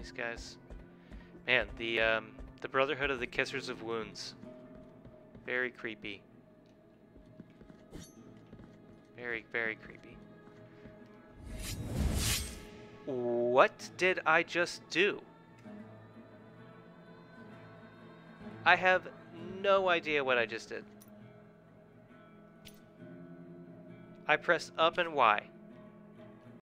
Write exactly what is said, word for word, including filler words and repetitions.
these guys. Man, the um, the Brotherhood of the Kissers of Wounds. Very creepy. Very, very creepy. What did I just do? I have no idea what I just did. I pressed up and Y.